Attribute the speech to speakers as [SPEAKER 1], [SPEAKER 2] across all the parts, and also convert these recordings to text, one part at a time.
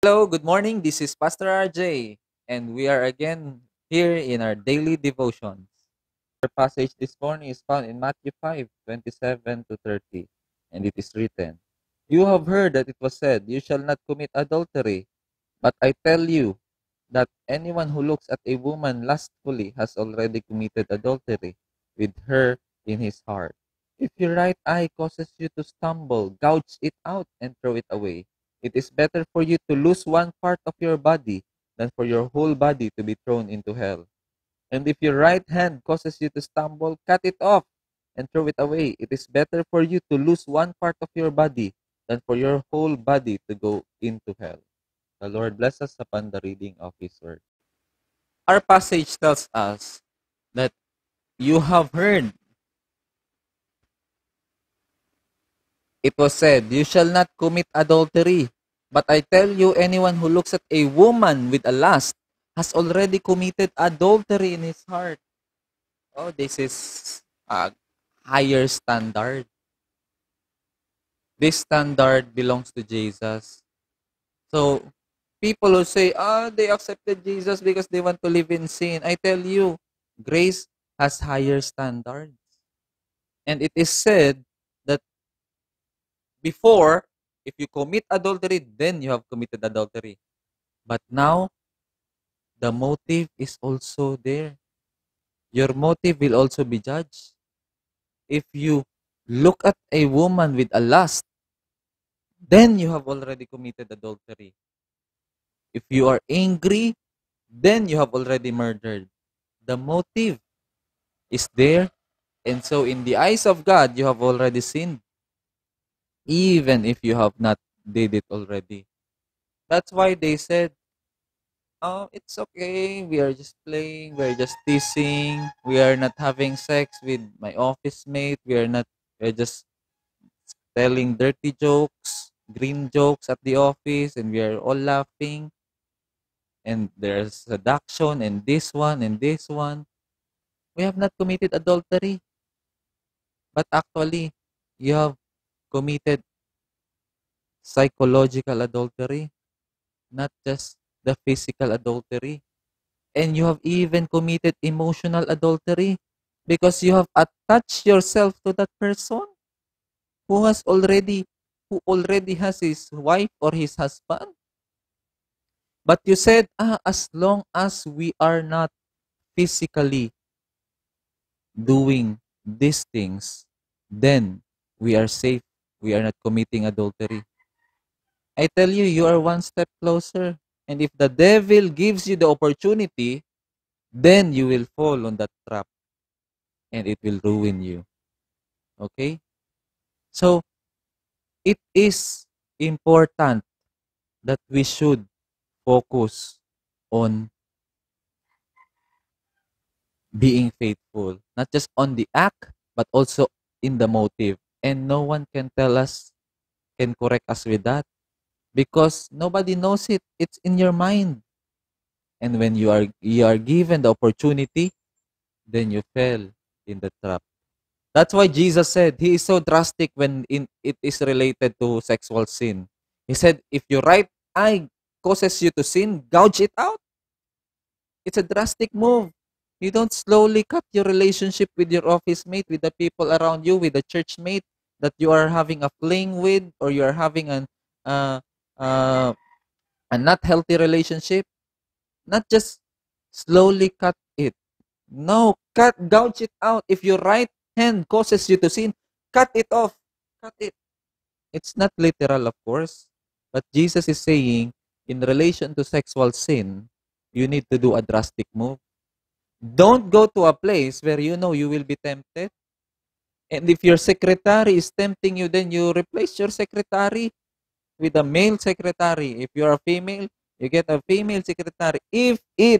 [SPEAKER 1] Hello, good morning. This is Pastor RJ, and we are again here in our daily devotions. Our passage this morning is found in Matthew 5:27 to 30, and it is written, "You have heard that it was said, 'You shall not commit adultery,' but I tell you that anyone who looks at a woman lustfully has already committed adultery with her in his heart. If your right eye causes you to stumble, gouge it out and throw it away. It is better for you to lose one part of your body than for your whole body to be thrown into hell. And if your right hand causes you to stumble, cut it off and throw it away. It is better for you to lose one part of your body than for your whole body to go into hell." The Lord bless us upon the reading of His Word. Our passage tells us that you have heard it was said, "You shall not commit adultery." But I tell you, anyone who looks at a woman with a lust has already committed adultery in his heart. Oh, this is a higher standard. This standard belongs to Jesus. So, people who say, they accepted Jesus because they want to live in sin. I tell you, grace has higher standards. And it is said that before, if you commit adultery, then you have committed adultery. But now, the motive is also there. Your motive will also be judged. If you look at a woman with a lust, then you have already committed adultery. If you are angry, then you have already murdered. The motive is there. And so in the eyes of God, you have already sinned, even if you have not did it already. That's why they said, "Oh, it's okay. We are just playing. We are just teasing. We are not having sex with my office mate. We're just telling dirty jokes, green jokes at the office, and we are all laughing. And there's seduction and this one and this one. We have not committed adultery, but actually, you have committed psychological adultery, not just the physical adultery. And you have even committed emotional adultery because you have attached yourself to that person who has already who already has his wife or his husband. But you said, as long as we are not physically doing these things, then we are safe. We are not committing adultery. I tell you, you are one step closer. And if the devil gives you the opportunity, then you will fall on that trap and it will ruin you. Okay? So, it is important that we should focus on being faithful, not just on the act, but also in the motive. And no one can tell us, can correct us with that because nobody knows it. It's in your mind. And when you are given the opportunity, then you fell in the trap. That's why Jesus said he is so drastic when it is related to sexual sin. He said, if your right eye causes you to sin, gouge it out. It's a drastic move. You don't slowly cut your relationship with your office mate, with the people around you, with the church mate that you are having a fling with, or you are having uh, uh, a not healthy relationship. Not just slowly cut it. No, gouge it out. If your right hand causes you to sin, cut it off. Cut it. It's not literal, of course. But Jesus is saying, in relation to sexual sin, you need to do a drastic move. Don't go to a place where you know you will be tempted. And if your secretary is tempting you, then you replace your secretary with a male secretary. If you're a female, you get a female secretary. If it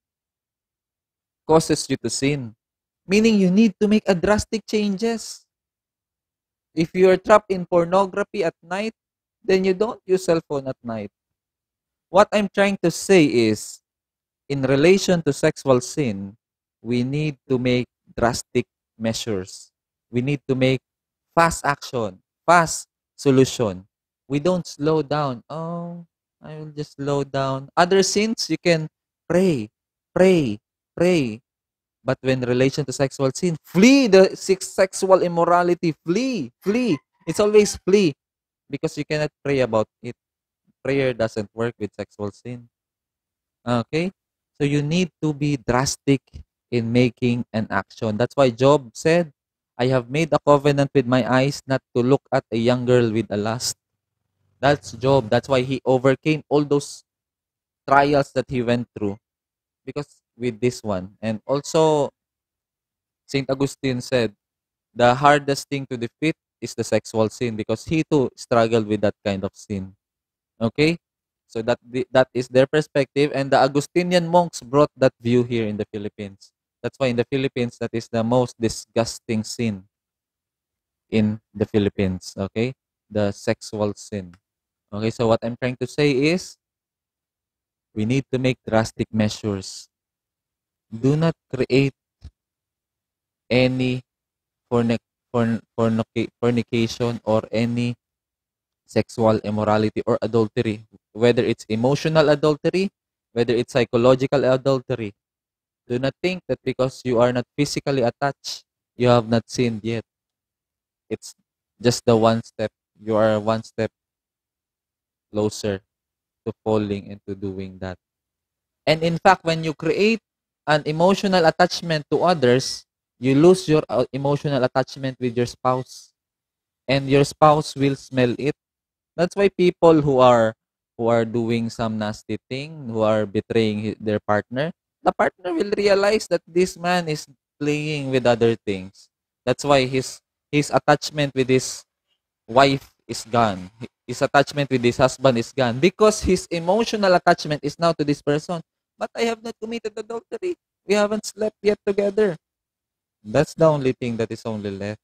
[SPEAKER 1] causes you to sin, meaning you need to make a drastic changes. If you are trapped in pornography at night, then you don't use cell phone at night. What I'm trying to say is, in relation to sexual sin, we need to make drastic measures. We need to make fast action, fast solution. We don't slow down. Oh, I will just slow down. Other sins, you can pray, pray, pray. But when relation to sexual sin, flee the sexual immorality. Flee, flee. It's always flee because you cannot pray about it. Prayer doesn't work with sexual sin. Okay? So you need to be drastic in making an action. That's why Job said, I have made a covenant with my eyes not to look at a young girl with a lust. That's Job. That's why he overcame all those trials that he went through because with this one. And also, St. Augustine said, the hardest thing to defeat is the sexual sin because he too struggled with that kind of sin. Okay? So that is their perspective, and the Augustinian monks brought that view here in the Philippines. That's why in the Philippines, that is the most disgusting sin in the Philippines. Okay? The sexual sin. Okay, so what I'm trying to say is we need to make drastic measures. Do not create any fornication or any sexual immorality or adultery, whether it's emotional adultery, whether it's psychological adultery. Do not think that because you are not physically attached, you have not sinned yet. It's just the one step. You are one step closer to falling into doing that. And in fact, when you create an emotional attachment to others, you lose your emotional attachment with your spouse. And your spouse will smell it. That's why people who are doing some nasty thing, who are betraying their partner, the partner will realize that this man is playing with other things. That's why his attachment with his wife is gone. His attachment with his husband is gone because his emotional attachment is now to this person. But I have not committed adultery. We haven't slept yet together. That's the only thing that is only left.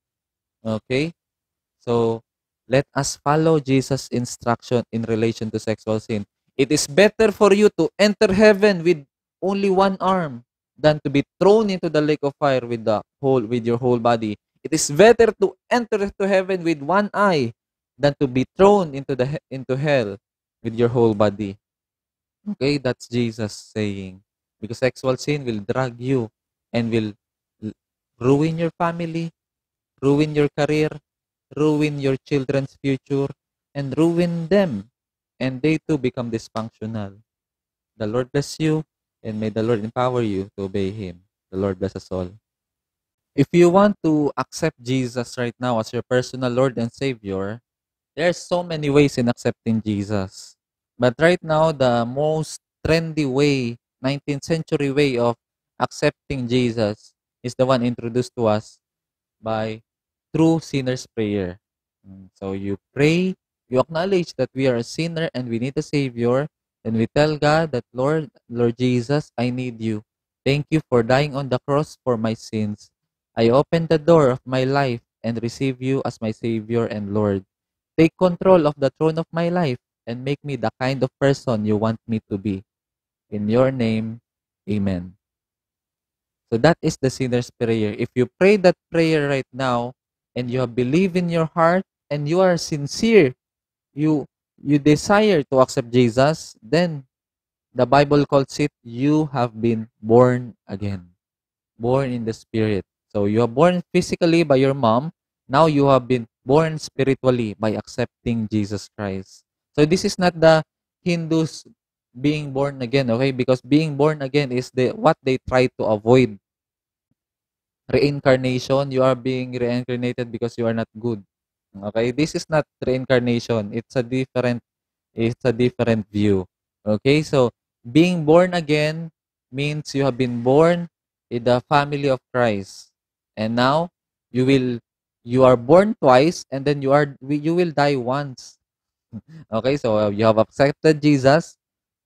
[SPEAKER 1] Okay? So, let us follow Jesus' instruction in relation to sexual sin. It is better for you to enter heaven with only one arm than to be thrown into the lake of fire with your whole body. It is better to enter into heaven with one eye than to be thrown into hell with your whole body. Okay, that's Jesus saying. Because sexual sin will drag you and will l- ruin your family, ruin your career, ruin your children's future, and ruin them. And they too become dysfunctional. The Lord bless you, and may the Lord empower you to obey Him. The Lord bless us all. If you want to accept Jesus right now as your personal Lord and Savior, there's so many ways in accepting Jesus. But right now, the most trendy way, 19th century way of accepting Jesus is the one introduced to us by true sinner's prayer. So you pray, you acknowledge that we are a sinner and we need a Savior, and we tell God that, Lord Jesus, I need you. Thank you for dying on the cross for my sins. I open the door of my life and receive you as my Savior and Lord. Take control of the throne of my life and make me the kind of person you want me to be. In your name, amen. So that is the sinner's prayer. If you pray that prayer right now and you have believed in your heart and you are sincere, you you desire to accept Jesus, then the Bible calls it you have been born again. Born in the spirit. So you are born physically by your mom. Now you have been born spiritually by accepting Jesus Christ. So this is not the Hindus being born again, okay? Because being born again is the what they try to avoid. Reincarnation, you are being reincarnated because you are not good. Okay? This is not reincarnation. It's a different view. Okay? So, being born again means you have been born in the family of Christ. And now you are born twice and then you will die once. Okay? So, you have accepted Jesus,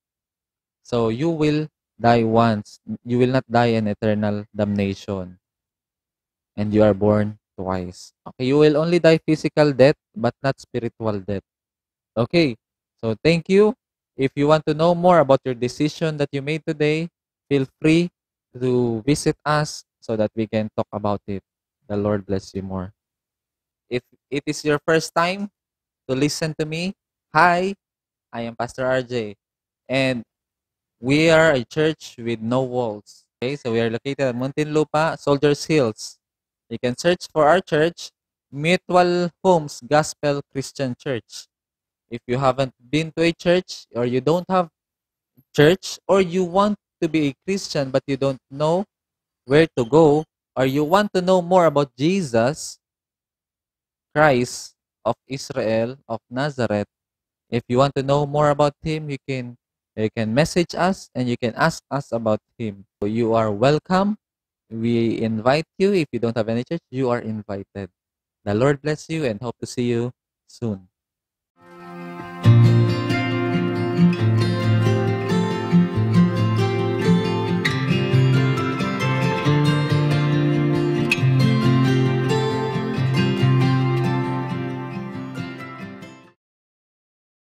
[SPEAKER 1] so you will die once. You will not die in eternal damnation. And you are born twice. Okay, you will only die physical death, but not spiritual death. Okay, so thank you. If you want to know more about your decision that you made today, feel free to visit us so that we can talk about it. The Lord bless you more. If it is your first time to listen to me, hi, I am Pastor RJ, and we are a church with no walls. Okay, so we are located at Muntinlupa, Soldiers Hills. You can search for our church, Mutual Homes Gospel Christian Church. If you haven't been to a church, or you don't have church, or you want to be a Christian but you don't know where to go, or you want to know more about Jesus Christ of Israel of Nazareth, if you want to know more about him, you can message us and you can ask us about him. So you are welcome. We invite you. If you don't have any church, you are invited. The Lord bless you and hope to see you soon.